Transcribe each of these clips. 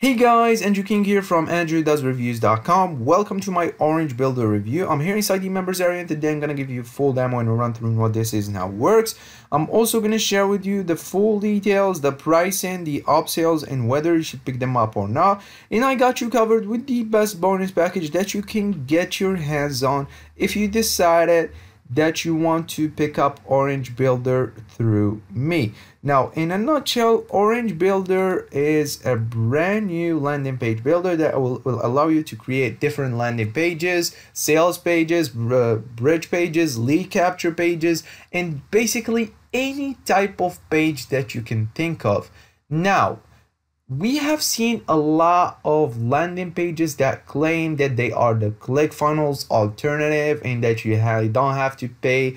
Hey guys, Andrew King here from andrewdoesreviews.com. Welcome to my OrangeBuilder review. I'm here inside the members area and today I'm going to give you a full demo and a run through what this is and how it works. I'm also going to share with you the full details, the pricing, the upsells, and whether you should pick them up or not. And I got you covered with the best bonus package that you can get your hands on if you decided that you want to pick up OrangeBuilder through me. Now, in a nutshell, OrangeBuilder is a brand new landing page builder that will allow you to create different landing pages, sales pages, bridge pages, lead capture pages, and basically any type of page that you can think of. Now, we have seen a lot of landing pages that claim that they are the ClickFunnels alternative and that you don't have to pay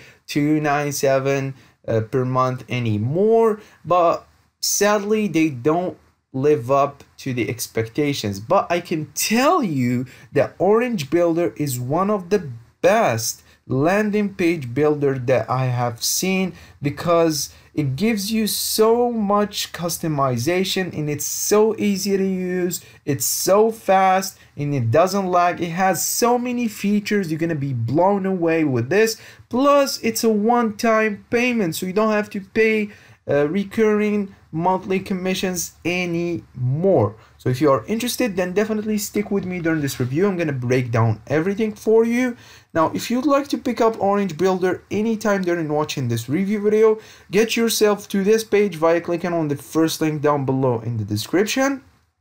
$297 per month anymore, but sadly they don't live up to the expectations. But I can tell you that OrangeBuilder is one of the best landing page builder that I have seen because it gives you so much customization and it's so easy to use, it's so fast and it doesn't lag. It has so many features, you're gonna be blown away with this. Plus it's a one-time payment, so you don't have to pay recurring monthly commissions anymore. So if you are interested, then definitely stick with me during this review. I'm gonna break down everything for you. Now, if you'd like to pick up OrangeBuilder anytime during watching this review video, get yourself to this page via clicking on the first link down below in the description.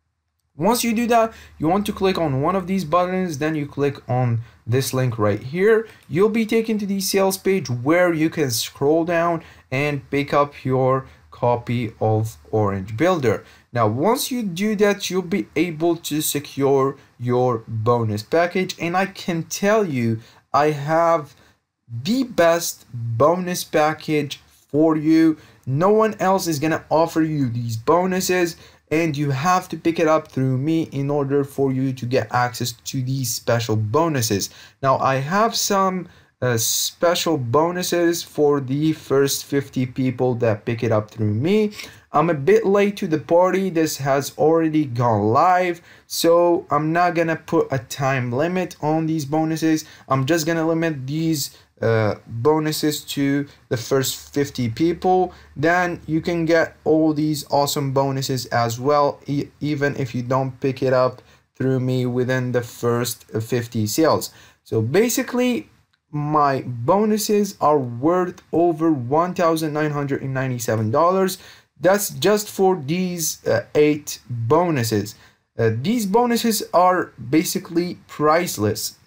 Once you do that, you want to click on one of these buttons, then you click on this link right here. You'll be taken to the sales page where you can scroll down and pick up your copy of OrangeBuilder. Now, once you do that, you'll be able to secure your bonus package. And I can tell you, I have the best bonus package for you. No one else is gonna offer you these bonuses, and you have to pick it up through me in order for you to get access to these special bonuses. Now, I have some special bonuses for the first 50 people that pick it up through me. I'm a bit late to the party. This has already gone live, so I'm not gonna put a time limit on these bonuses. I'm just gonna limit these bonuses to the first 50 people. Then you can get all these awesome bonuses as well, even if you don't pick it up through me within the first 50 sales. So basically, my bonuses are worth over $1,997. That's just for these 8 bonuses. These bonuses are basically priceless.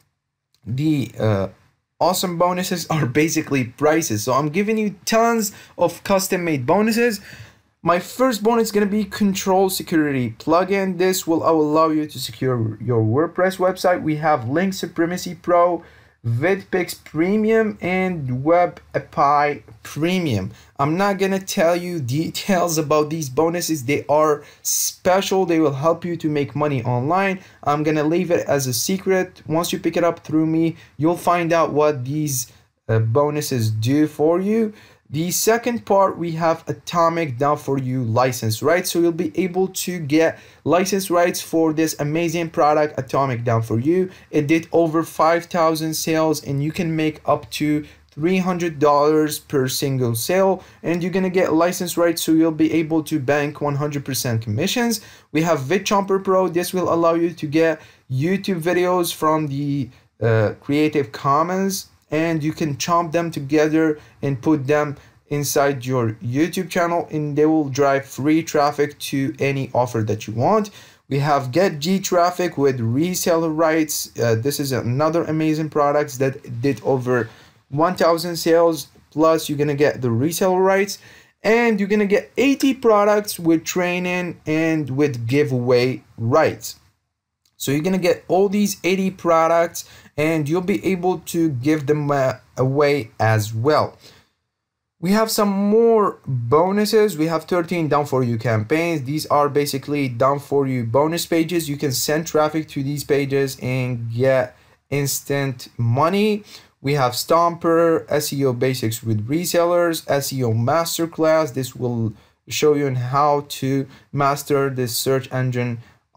The awesome bonuses are basically prices. So I'm giving you tons of custom-made bonuses. My first bonus is going to be Control Security Plugin. This will allow you to secure your WordPress website. We have Link Supremacy Pro, VidPix Premium, and Web API Premium. I'm not gonna tell you details about these bonuses. They are special. They will help you to make money online. I'm gonna leave it as a secret. Once you pick it up through me, you'll find out what these bonuses do for you. The second part, we have Atomic Done For You license rights. So you'll be able to get license rights for this amazing product, Atomic Done For You. It did over 5,000 sales and you can make up to $300 per single sale, and you're gonna get license rights, so you'll be able to bank 100% commissions. We have VidChomper Pro. This will allow you to get YouTube videos from the Creative Commons, and you can chomp them together and put them inside your YouTube channel, and they will drive free traffic to any offer that you want. We have Get G Traffic with Reseller Rights. This is another amazing product that did over 1,000 sales, plus you're gonna get the reseller rights, and you're gonna get 80 products with training and with giveaway rights. So you're gonna get all these 80 products and you'll be able to give them away as well. We have some more bonuses. We have 13 Done For You campaigns. These are basically Done For You bonus pages. You can send traffic to these pages and get instant money. We have Stomper, SEO Basics with Resellers, SEO Masterclass. This will show you on how to master this search engine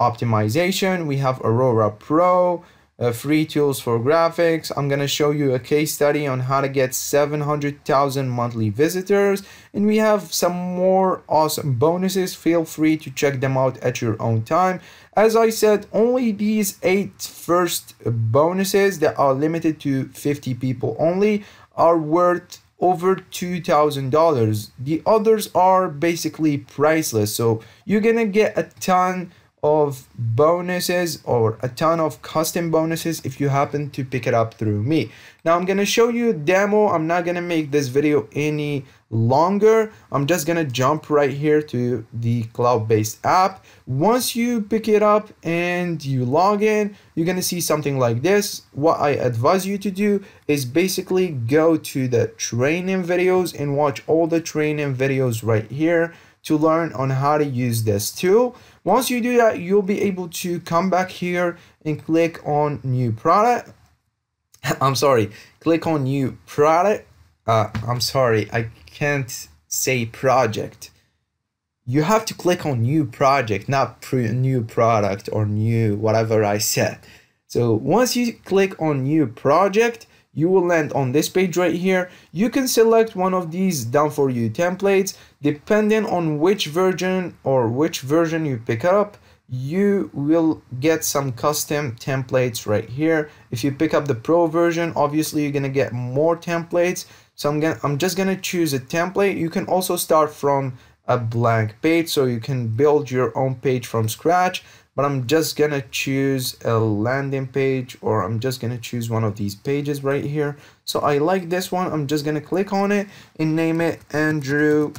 optimization. We have Aurora Pro, free tools for graphics. I'm gonna show you a case study on how to get 700,000 monthly visitors, and we have some more awesome bonuses. Feel free to check them out at your own time. As I said, only these 8 first bonuses that are limited to 50 people only are worth over $2,000. The others are basically priceless, so you're gonna get a ton of bonuses or a ton of custom bonuses if you happen to pick it up through me. Now I'm gonna show you a demo. I'm not gonna make this video any longer. I'm just gonna jump right here to the cloud-based app. Once you pick it up and you log in, you're gonna see something like this. What I advise you to do is basically go to the training videos and watch all the training videos right here to learn on how to use this tool. Once you do that, you'll be able to come back here and click on new product. I'm sorry, click on new product. I'm sorry, I can't say project. You have to click on new project, not new product or new whatever I said. So once you click on new project, you will land on this page right here. You can select one of these done for you templates. Depending on which version you pick up, you will get some custom templates right here. If you pick up the pro version, obviously you're gonna get more templates. So I'm just gonna choose a template. You can also start from a blank page, so you can build your own page from scratch. But I'm just gonna choose a landing page, or I'm just gonna choose one of these pages right here. So I like this one. I'm just gonna click on it and name it Andrew.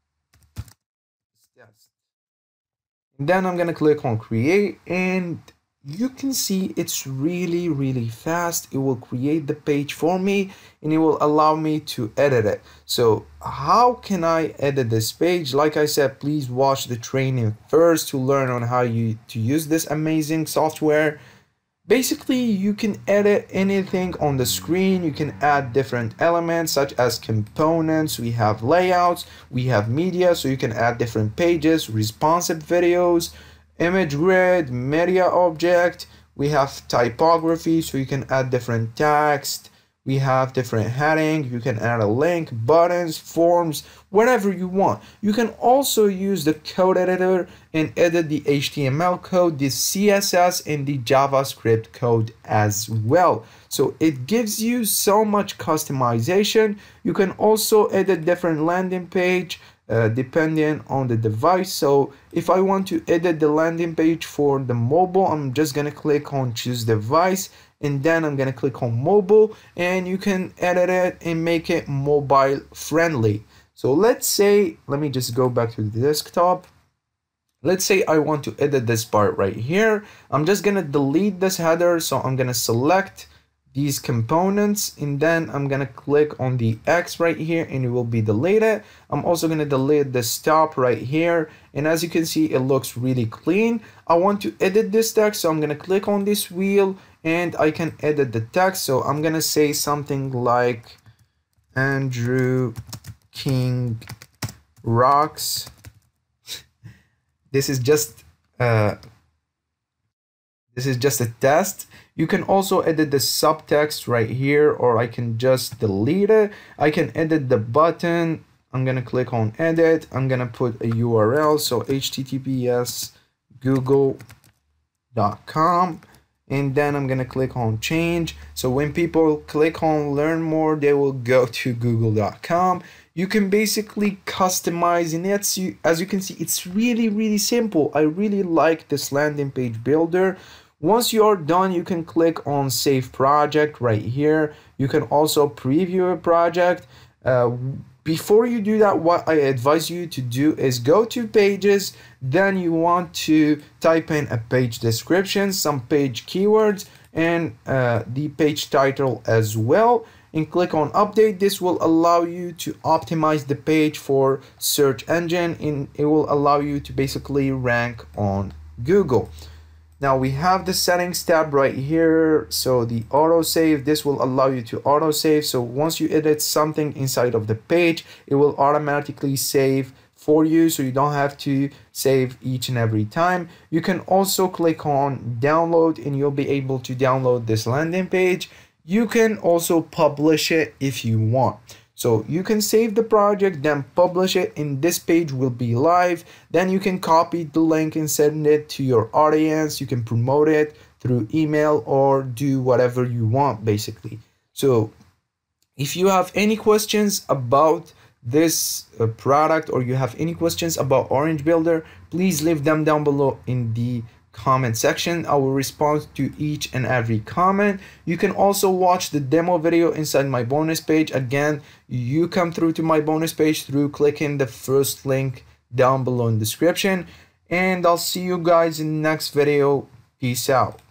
And then I'm gonna click on create, and you can see it's really fast. It will create the page for me and it will allow me to edit it. So how can I edit this page? Like I said, please watch the training first to learn on how to use this amazing software. Basically, you can edit anything on the screen. You can add different elements such as components. We have layouts, we have media, so you can add different pages, responsive videos, image grid, media object. We have typography, so you can add different text. We have different heading. You can add a link, buttons, forms, whatever you want. You can also use the code editor and edit the HTML code, the CSS, and the JavaScript code as well. So it gives you so much customization. You can also edit different landing page depending on the device. So if I want to edit the landing page for the mobile, I'm just gonna click on choose device, and then I'm gonna click on mobile, and you can edit it and make it mobile friendly. So let's say, let me just go back to the desktop. Let's say I want to edit this part right here. I'm just gonna delete this header, so I'm gonna select these components, and then I'm gonna click on the X right here and it will be deleted. I'm also gonna delete the stop right here, and as you can see, it looks really clean. I want to edit this text, so I'm gonna click on this wheel and I can edit the text. So I'm gonna say something like Andrew King rocks. This is just a test. You can also edit the subtext right here, or I can just delete it. I can edit the button. I'm gonna click on edit. I'm gonna put a URL, so https google.com, and then I'm gonna click on change. So when people click on learn more, they will go to google.com. You can basically customize, and as you can see, it's really simple. I really like this landing page builder. Once you are done, you can click on save project right here. You can also preview a project. Before you do that, what I advise you to do is go to pages, then you want to type in a page description, some page keywords, and the page title as well, and click on update. This will allow you to optimize the page for search engine, and it will allow you to basically rank on Google. Now we have the settings tab right here. So the autosave, this will allow you to autosave. So once you edit something inside of the page, it will automatically save for you, so you don't have to save each and every time. You can also click on download and you'll be able to download this landing page. You can also publish it if you want. So you can save the project, then publish it, and this page will be live. Then you can copy the link and send it to your audience. You can promote it through email or do whatever you want basically. So if you have any questions about this product, or you have any questions about OrangeBuilder, please leave them down below in the comment section. I will respond to each and every comment. You can also watch the demo video inside my bonus page. Again, you come through to my bonus page through clicking the first link down below in the description, and I'll see you guys in the next video. Peace out.